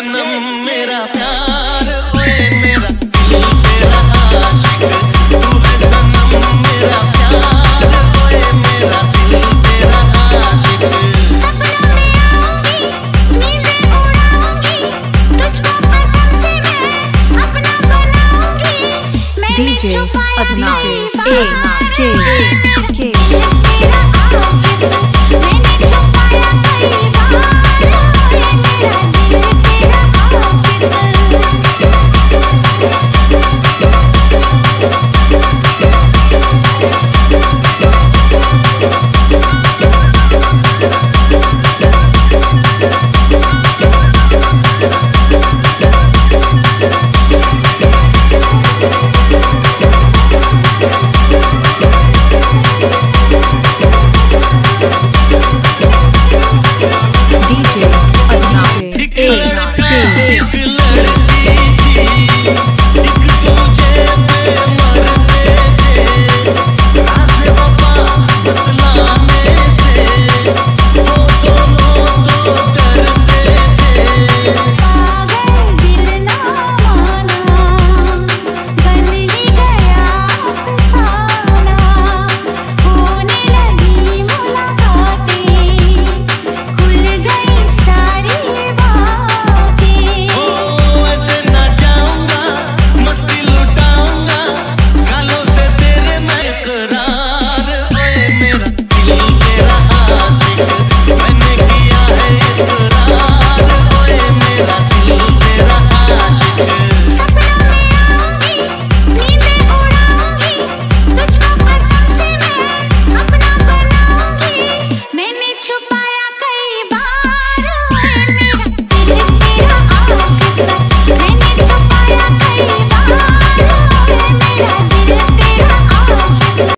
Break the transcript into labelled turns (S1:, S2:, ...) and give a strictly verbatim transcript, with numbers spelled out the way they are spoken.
S1: सनम मेरा प्यार, ओए मेरा दिल तेरा आशिक, तू है सनम मेरा प्यार, ओए मेरा दिल तेरा आशिक।
S2: सपनों में आऊंगी, नींदें उड़ाऊंगी, तुझको पसंद से मैं अपना बनाऊंगी।
S3: डीजे अदनान ए के के
S2: तेरा आशिक मैंने छुपाया कई बार, ओए मेरा दिल